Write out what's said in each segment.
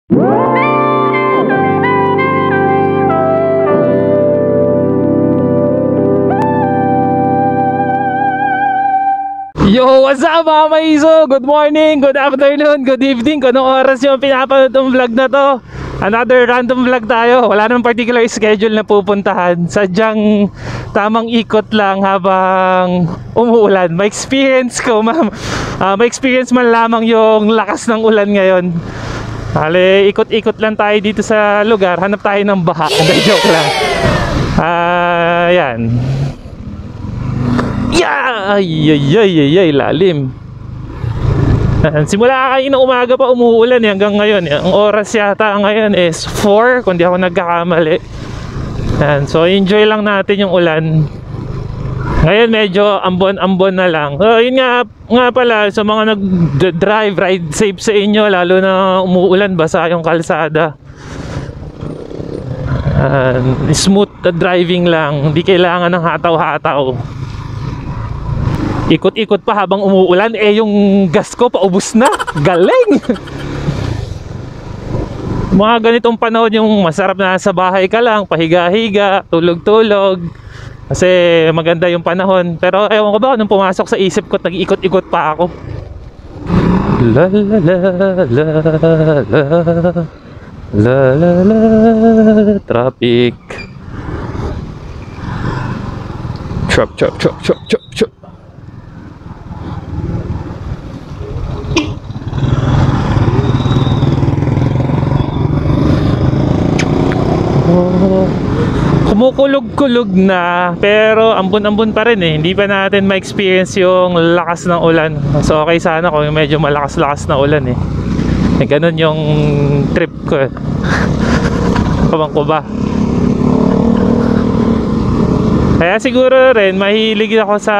Yo, what's up mga maiso? Good morning, good afternoon, good evening. Kung anong oras yung pinapanood ng vlog na to. Another random vlog tayo. Wala namang particular schedule na pupuntahan. Sadyang tamang ikot lang habang umuulan. Ma-experience ko, ma-experience man lamang yung lakas ng ulan ngayon. Hali, ikot-ikot lang tayo dito sa lugar. Hanap tayo ng baha. Hindi, joke lang. Yan. Yeah! Ay, lalim. Simula kayo ng umaga pa umuulan hanggang ngayon. Ang oras yata ngayon is 4 kung di ako nagkakamali. So enjoy lang natin yung ulan. Ngayon medyo ambon-ambon na lang. Yun nga pala sa mga nag-drive, ride safe sa inyo. Lalo na umuulan, basa yung kalsada. Smooth driving lang. Hindi kailangan ng hataw-hataw. Ikot-ikot pa habang umuulan, yung gas ko paubos na. Galing! Mga ganitong panahon yung masarap na sa bahay ka lang, pahiga-higa, tulog-tulog. Kasi maganda yung panahon. Pero ewan ko ba, nung pumasok sa isip ko, nag-ikot-ikot pa ako. La la la la la la la la, traffic. Chop chop chop chop chop chop. Kumukulog-kulog na, pero ambon-ambon pa rin eh. Hindi pa natin ma-experience yung lakas ng ulan. So okay sana kung medyo malakas-lakas na ulan eh. Ganun yung trip ko eh. Kabang ko ba? Kaya siguro rin mahilig ako sa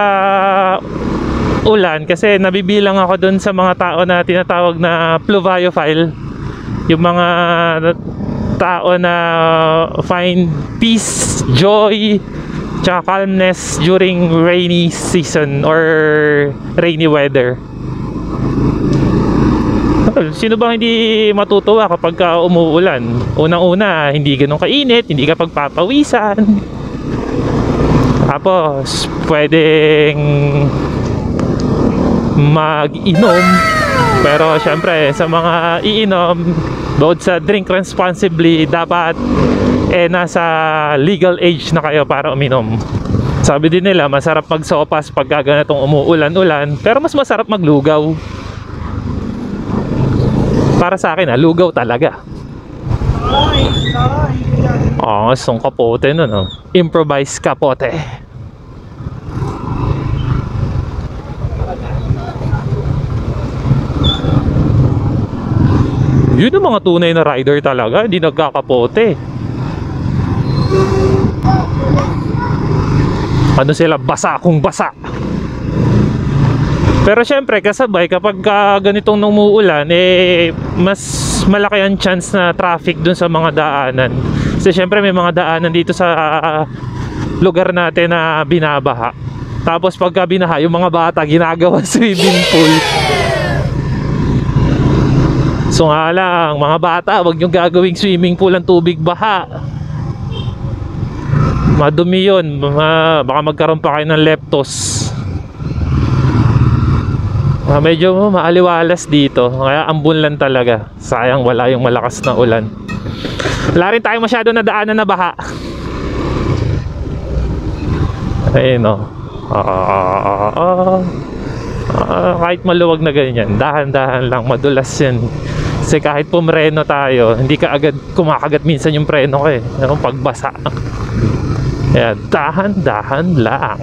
ulan kasi nabibilang ako dun sa mga tao na tinatawag na pluviophile. Yung mga tao na find peace, joy, tsaka calmness during rainy season or rainy weather. Sino bang hindi matutuwa kapag umuulan? Unang-una, hindi ganun kainit, hindi ka pagpapawisan. Tapos, pwedeng mag-inom. Pero syempre, sa mga iinom, bukod sa drink responsibly, dapat nasa legal age na kayo para uminom. Sabi din nila, masarap magsopas pag ganitong umuulan-ulan, pero mas masarap maglugaw. Para sa akin, lugaw talaga. Gustong kapote nun, improvise kapote. Yun ang mga tunay na rider talaga, hindi nagkakapote. Ano sila, basa kung basa. Pero syempre kasabay kapag ganitong umuulan, mas malaki ang chance na traffic dun sa mga daanan. Kasi syempre may mga daanan dito sa lugar natin na binabaha. Tapos pagka binaha, yung mga bata ginagawa swimming pool. So nga lang, mga bata, wag nyo gagawing swimming pool ang tubig baha. Madumi yun, baka magkaroon pa kayo ng leptos. Medyo maaliwalas dito, kaya ambon lang talaga. Sayang wala yung malakas na ulan. Wala rin tayo masyado na daanan na baha. Ayun o. Kahit maluwag na ganyan, dahan-dahan lang, madulas yan. Kasi kahit pumreno tayo, hindi ka agad kumakagat minsan yung preno ko eh. Yung pagbasa. Kaya dahan-dahan lang.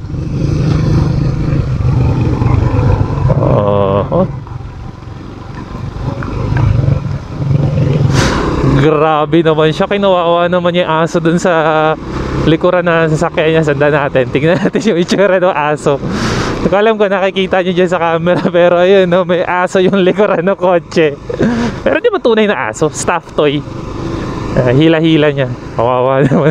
Grabe naman siya. Kinuwawa naman yung aso dun sa likuran na sasakyan niya. Sanda natin. Tingnan natin yung itsura ng aso. Hindi ko alam kung nakikita nyo dyan sa camera. Pero ayun, no, may aso yung likuran ng kotse. Pero di ba tunay na aso? Stuffed toy. Hila-hila niya. Kawawa naman.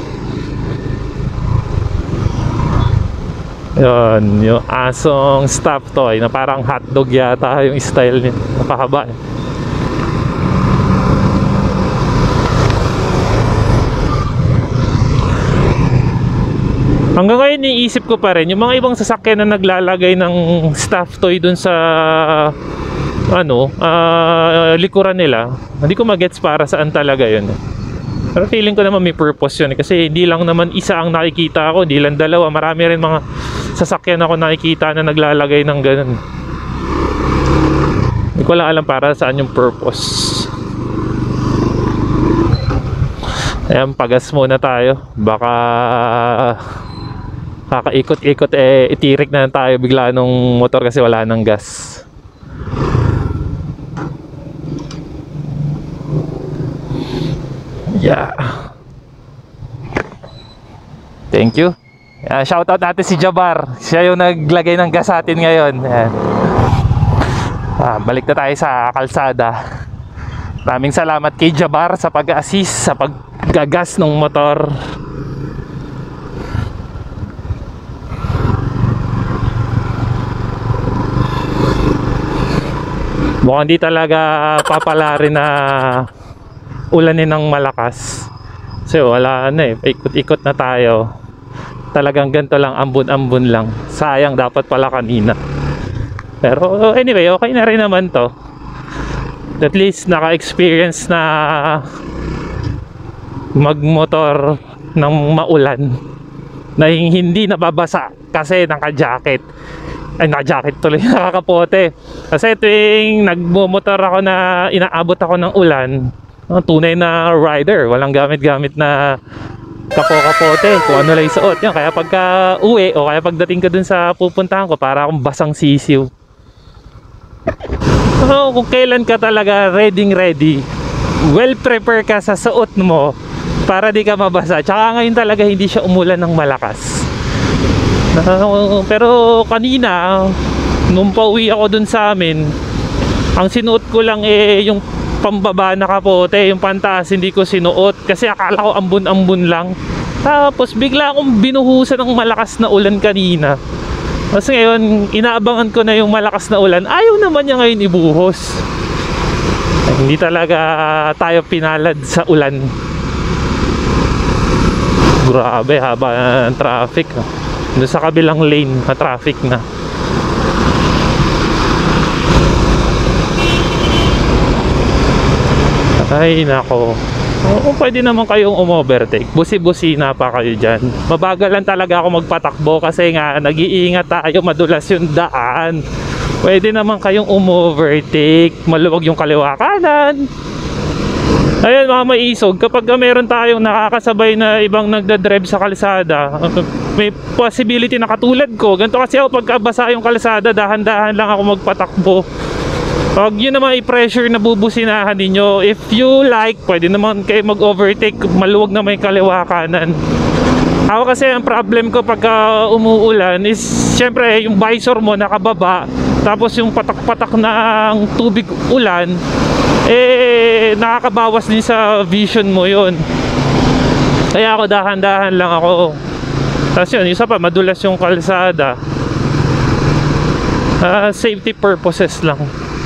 Yun, yung asong stuffed toy na parang hotdog yata yung style niya. Napahaba eh. Hanggang ngayon iniisip ko pa rin yung mga ibang sasakyan na naglalagay ng stuffed toy dun sa likuran nila. Hindi ko magets para saan talaga yun. Pero feeling ko naman may purpose yun kasi hindi lang naman isa ang nakikita ako, hindi lang dalawa, marami rin mga sasakyan ako nakikita na naglalagay ng ganun. Hindi ko lang alam para saan yung purpose. Ayan, pagas muna tayo. Baka kakaikot-ikot itirik na tayo bigla nung motor kasi wala nang gas. Yeah. Thank you. Shoutout natin si Jabar. Siya yung naglagay ng gas sa atin ngayon. Ayan. Balik na tayo sa kalsada. Maraming salamat kay Jabar sa pag-assist sa paggagas ng motor. Mukhang di talaga papalarin na ulanin ng malakas. So wala na ikot-ikot na tayo. Talagang ganito lang, ambon-ambon lang. Sayang, dapat pala kanina. Pero anyway, okay na rin naman to. At least naka-experience na magmotor ng maulan na hindi nababasa kasi naka-jacket. Ay, naka-jacket tuloy, nakakapote. Kasi tuwing nagmumotor ako na inaabot ako ng ulan, tunay na rider, walang gamit-gamit na kapo-kapote, kung ano lang isuot. Yan, kaya pagka uwi o kaya pagdating ko dun sa pupuntahan ko, para akong basang sisiw. So, kung kailan ka talaga ready, well prepare ka sa suot mo para di ka mabasa. Tsaka ngayon talaga hindi siya umulan ng malakas. Pero kanina nung pauwi ako dun sa amin, ang sinuot ko lang yung pambaba na kapote, yung pantaas hindi ko sinuot kasi akala ko ambon-ambon lang. Tapos bigla akong binuhusan ng malakas na ulan kanina. Kasi ngayon, inaabangan ko na yung malakas na ulan. Ayaw naman niya ngayon ibuhos. Ay, hindi talaga tayo pinalad sa ulan. Grabe, haba ng traffic. Doon sa kabilang lane, traffic na. Ay, nako. Oo, pwede naman kayong umovertake. Busi-busina pa kayo dyan. Mabagalan talaga ako magpatakbo kasi nga nag-iingat tayo, madulas yung daan. Pwede naman kayong umovertake. Maluwag yung kaliwa kanan. Ayun mga maisog, kapag meron tayong nakakasabay na ibang nagdadrive sa kalsada, may possibility na katulad ko. Ganito kasi ako, pagkabasa yung kalsada, dahan-dahan lang ako magpatakbo. Pag yun naman i-pressure na bubusinahan ninyo, if you like, pwede naman kayo mag-overtake, maluwag na may kaliwa kanan. Ako kasi ang problem ko pagka umuulan is syempre yung visor mo nakababa, tapos yung patak-patak ng tubig ulan nakakabawas din sa vision mo yun. Kaya ako dahan-dahan lang ako. Tapos yun, isa pa, madulas yung kalsada. Safety purposes lang.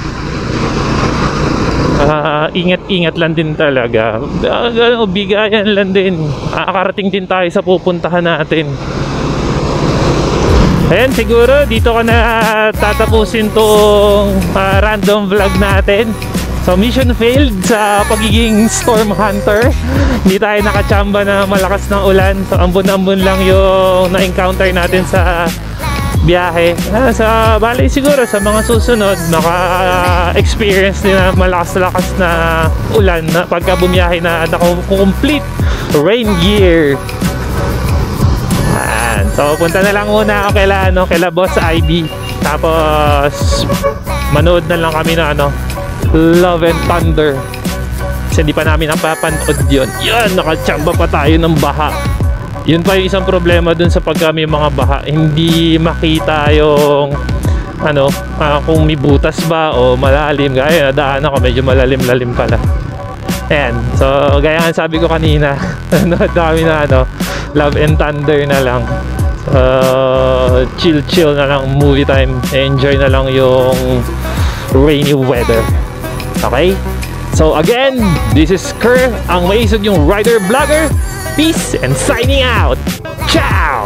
Ingat-ingat lang din talaga. Bigayan lang din. Akarating din tayo sa pupuntahan natin. Ayan, siguro dito ko na tatapusin tong random vlog natin. So mission failed sa pagiging storm hunter. Hindi tayo nakachamba na malakas ng ulan. So ambon-ambon lang yung na-encounter natin sa biyahe. Bali siguro sa mga susunod maka-experience din na malakas-lakas na ulan na pagka bumiyahe na complete rain gear. So punta na lang muna ako kaila Boss IB. Tapos manood na lang kami na Love and Thunder. Kasi hindi pa namin napapanood yun. Yan, nakachamba pa tayo ng baha. Yun pa yung isang problema dun sa pagka may mga baha, hindi makita yung kung may butas ba o malalim. Gaya nadaan ako, medyo malalim-lalim pala. Ayan, so gaya nga sabi ko kanina, dami na Love and Thunder na lang. Chill na lang, movie time. Enjoy na lang yung rainy weather. Okay? So again, this is Kerr, ang maisog yung rider vlogger. Peace and signing out. Ciao!